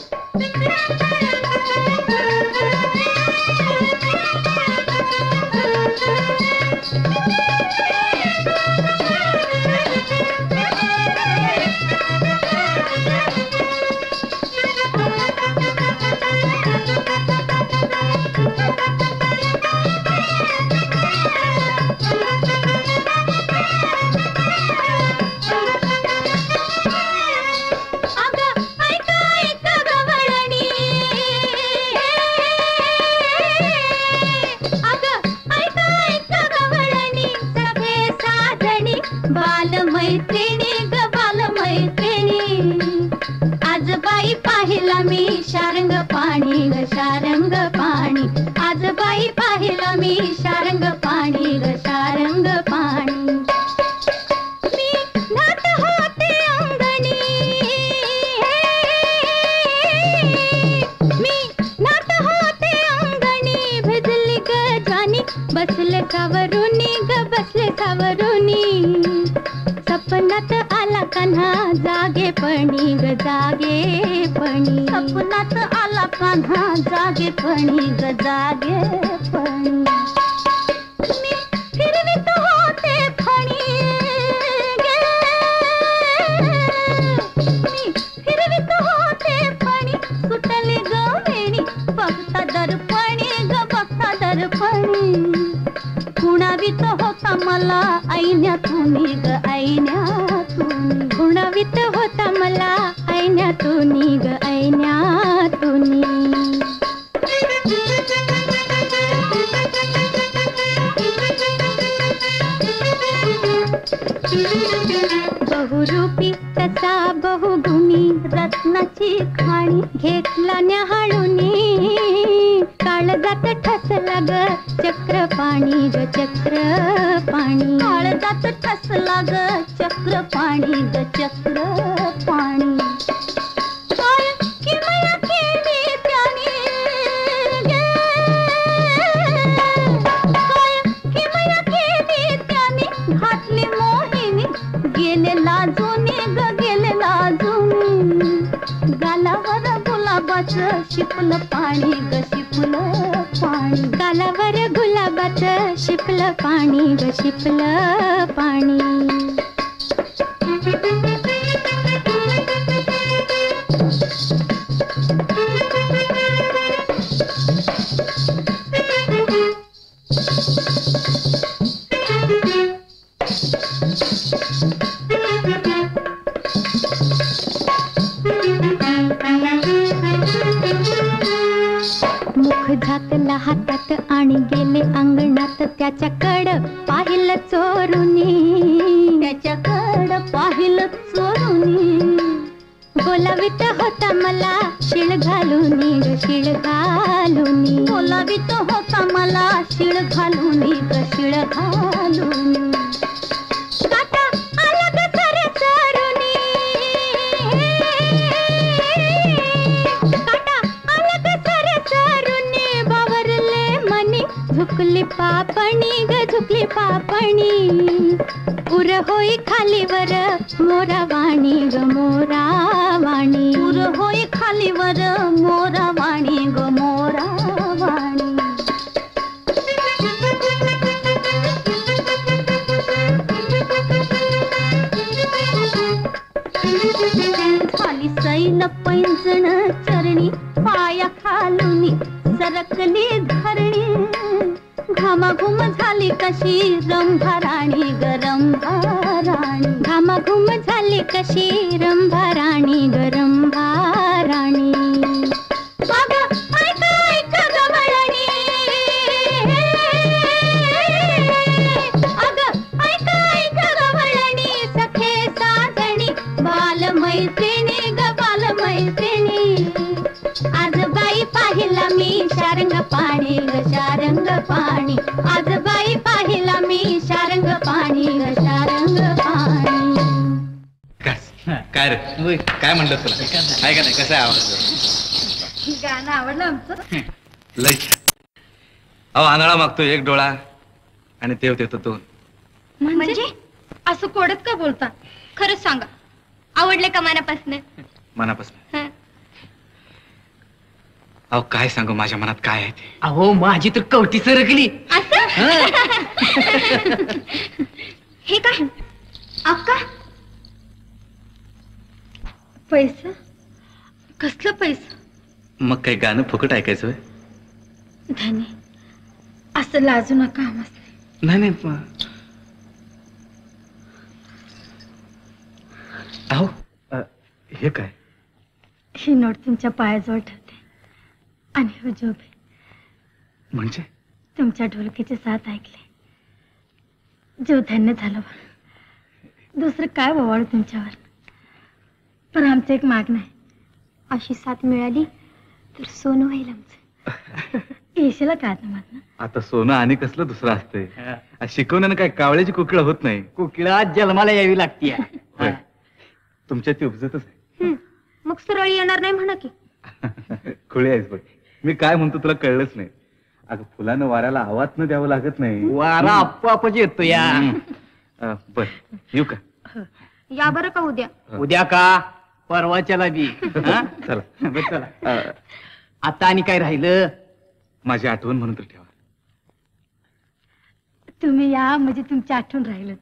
काय म्हणलं तुला आहे का नाही? कसं आहे आवाज? गाणं आवडलं आमचं लई. अहो आंधळा मागतो एक डोळा आणि तेव देतो दोन. म्हणजे असं कोडत का बोलता? खरंच सांगा, आवडले का मनापासून? मनापासून. अहो काय सांगू माझ्या मनात काय आहे ते. अहो माझी तर कवटी सरकली. हे काय अक्का पैसा कसलं पैसा. मग काही गाणं फुकट ऐकायचं होय? धनी असं लाजू नका आम्हाला. नाही नाही अहो हे काय. ही नोट तुमच्या पायाजवळ ठेवते आणि हो जोबे म्हणजे तुमच्या ढोलकीचे साथ ऐकले जीव धन्य झालं बा. दुसरं काय बोवाळू तुमच्यावर. पण आमचं एक मागणं आहे. अशी साथ मिळाली तर सोनं होईल आमचं. येशीला काय ना आता सोनं आणि कसलं दुसरं असतंय. शिकवण्यानं काय कावळ्याची कुकिळ होत नाही. कुकिळा जन्माला यावी लागती. तुमच्या ती उपजतच आहे. मग सरळ येणार नाही म्हणा की. खुळे आहेस बघ. मी काय म्हणतो तुला कळलंच नाही. अगं फुलानं वाऱ्याला आवाज न द्यावं लागत नाही. वारा आपोआपच येतो या. बर येऊ का. या बरं का उद्या. उद्या का परवाच्याला बी. चला बरं, चला. आता आणि काय राहिलं. माझी आठवण म्हणून तर ठेवा. तुम्ही या म्हणजे तुमची आठवण राहिलं.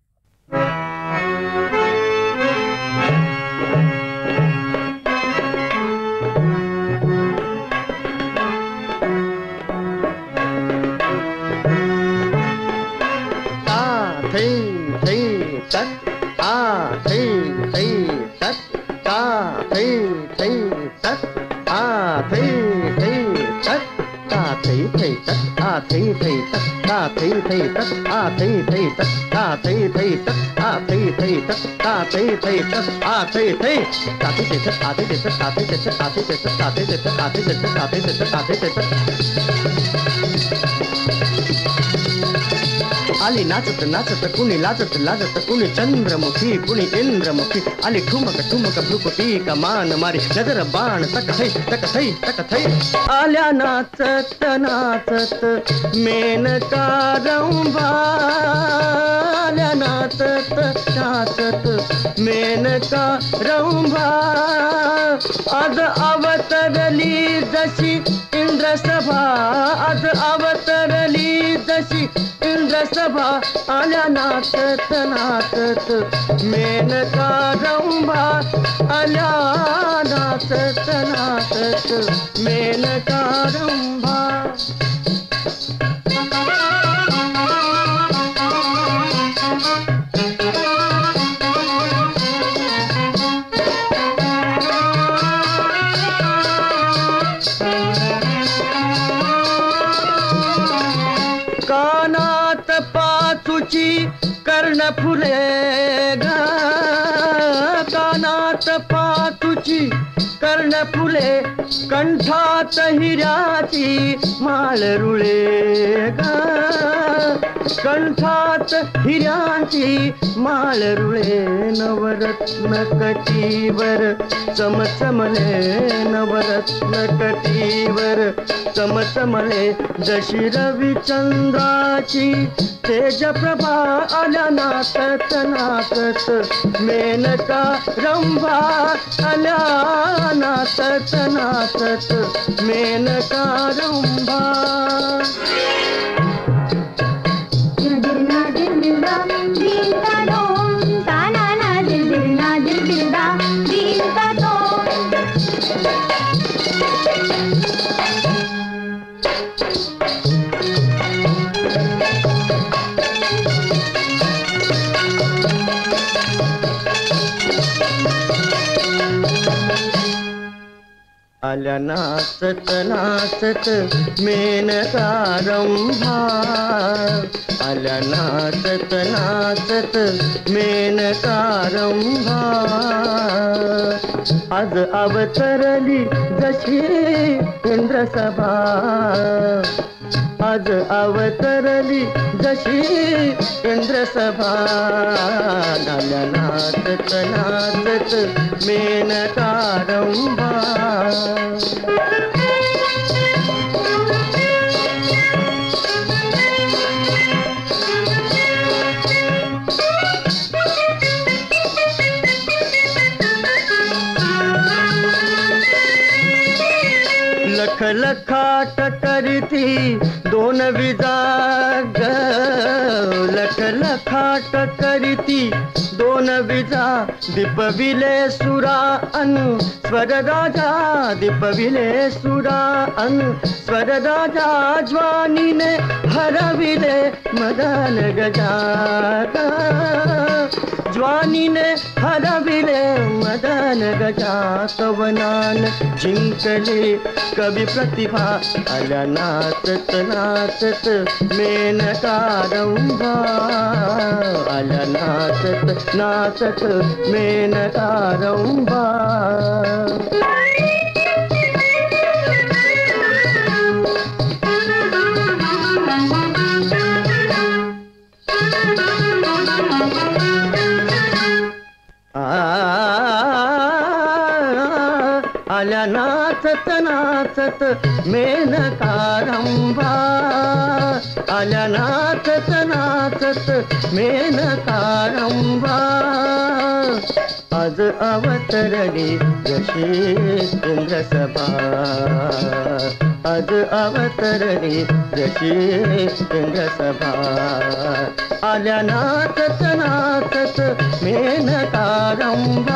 आली नाचत नाचत कुणी लाजत लाजत कुणी चंद्रमुखी कुणी इंद्रमुखी आली ठुमक ठुमक भ्रुकुटी कमान मारी नजर बाण तक थै आल्या नाचत नाचत मेनका रंभा. आल्या नाचत नाचत मेनका रंभा. आज अवतरली जशी इंद्रसभा. आज अवतरली जशी इंद्रसभा. आल्या नाचत नाचत मेनका रंभा. आल्या नाचत नाचत मेनका रंभा. कानात पाचूची कर्णफुले ग. कानात पाचूची कर्णफुले कंठात हिऱ्याची माळ रुळे ग. कंठात हिऱ्याची माळ रुळे. नवरत्न कटीवर चमचमले. नवरत्न कटीवर चमचमले जशी रविचंद्राची तेज प्रभा. आल्या नाचत नाचत मेनका रंभा. आल्या नाचत नाचत मेनका रंभा. आल्या नाचत नाचत मेनका रंभा. आल्या नाचत नाचत मेनका रंभा. आज अवतरली जशी इंद्रसभा. आज अवतरली जशी इंद्रसभा. आल्या नाचत नाचत मेनका रंभा. लख लखाट करीती दोन विजा ग लख लखाट करीती दोन विजा दीपविले सुरा अनु स्वर राजा दीपविले सुरा अनु स्वर राजा ज्वानीने हरविले मदन गजा ज्वानीने हरविले मदन गजा कवनान जिंकले कवी प्रतिभा आल्या नाचत नाचत मेनकारंभा आल्या नाचत नाचत मेनकारंभा आल्या नाचत नाचत मेनकारंभा आल्या नाचत नाचत मेनकारंभा आज अवतरली जशी इंद्रसभा आज अवतरली जशी इंद्रसभा आल्या नाचत नाचत मेनकारंभा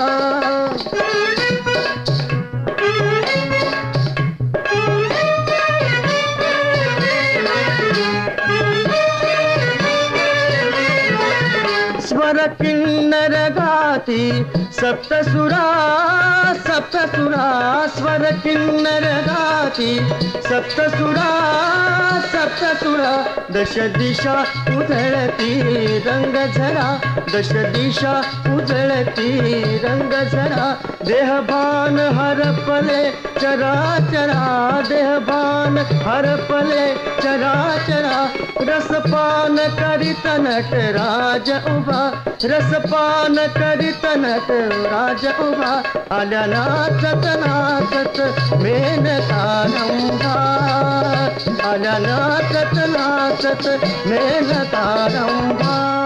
स्वर किन्नर गाती सप्तसुरा सप्तसुरा स्वर किन्नर गाती सप्तसुरा सप्तसुरा दश दिशा उधळती रंग झरा दश दिशा उधळती रंग झरा देहभान हरपले चराचरा देहभान हरपले चराचरा रसपान करीत नटराज उभा रसपान करीत नटराज उभा आल्या नाचत नाचत मेनकारंभा आल्या नाचत नाचत मेनकारंभा